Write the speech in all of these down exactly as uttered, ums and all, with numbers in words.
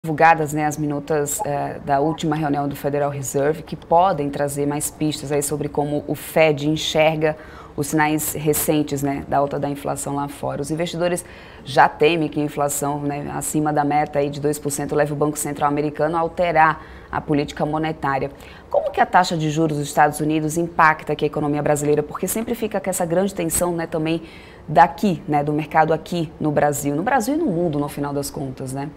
Divulgadas, né, as minutas eh, da última reunião do Federal Reserve, que podem trazer mais pistas aí sobre como o Fed enxerga os sinais recentes, né, da alta da inflação lá fora. Os investidores já temem que a inflação, né, acima da meta aí de dois por cento leve o Banco Central americano a alterar a política monetária. Como que a taxa de juros dos Estados Unidos impacta aqui a economia brasileira? Porque sempre fica com essa grande tensão, né, também daqui, né, do mercado aqui no Brasil. No Brasil e no mundo, no final das contas, né?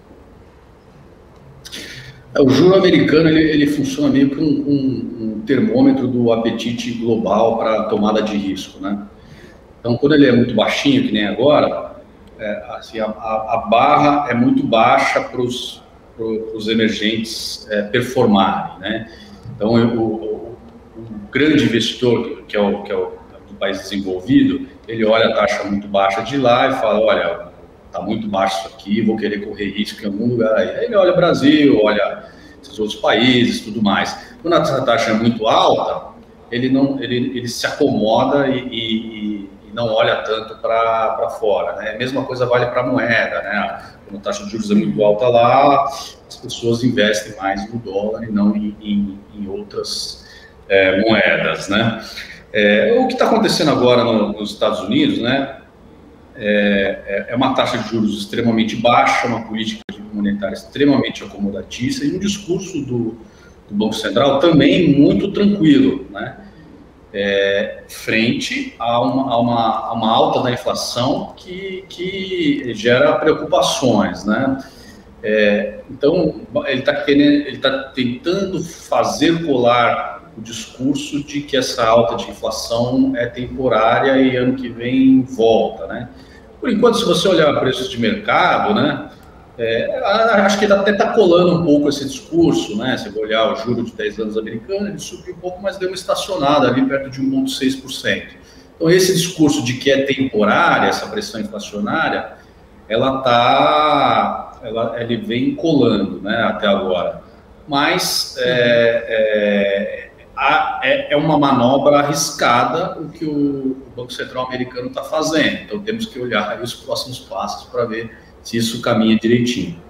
O juro americano ele, ele funciona meio que um, um, um termômetro do apetite global para tomada de risco, né? Então, quando ele é muito baixinho, que nem agora, é, assim, a, a barra é muito baixa para os emergentes é, performarem, né? Então, o, o, o grande investidor, que é o, que é o do país desenvolvido, ele olha a taxa muito baixa de lá e fala, olha, está muito baixo isso aqui, vou querer correr risco em algum lugar aí. Aí ele olha o Brasil, olha esses outros países, tudo mais. Quando a taxa é muito alta, ele, não, ele, ele se acomoda e, e, e não olha tanto para fora, né? A mesma coisa vale para a moeda, né? Quando a taxa de juros é muito alta lá, as pessoas investem mais no dólar e não em, em, em outras é, moedas, né? É, o que está acontecendo agora no, nos Estados Unidos, né? É, é uma taxa de juros extremamente baixa, uma política monetária extremamente acomodatícia e um discurso do, do Banco Central também muito tranquilo, né? É, frente a uma, a, uma, a uma alta da inflação que, que gera preocupações, né? É, então, ele está querendo, ele está tentando fazer colar o discurso de que essa alta de inflação é temporária e ano que vem volta, né? Por enquanto, se você olhar preços de mercado, né, é, acho que até está colando um pouco esse discurso, né? Se você olhar o juro de dez anos americano, ele subiu um pouco, mas deu uma estacionada ali perto de um vírgula seis por cento. Então, esse discurso de que é temporária, essa pressão inflacionária, ela tá, ela, ele vem colando, né, até agora. Mas é, é, é uma manobra arriscada o que o Banco Central americano está fazendo. Então, temos que olhar aí os próximos passos para ver se isso caminha direitinho.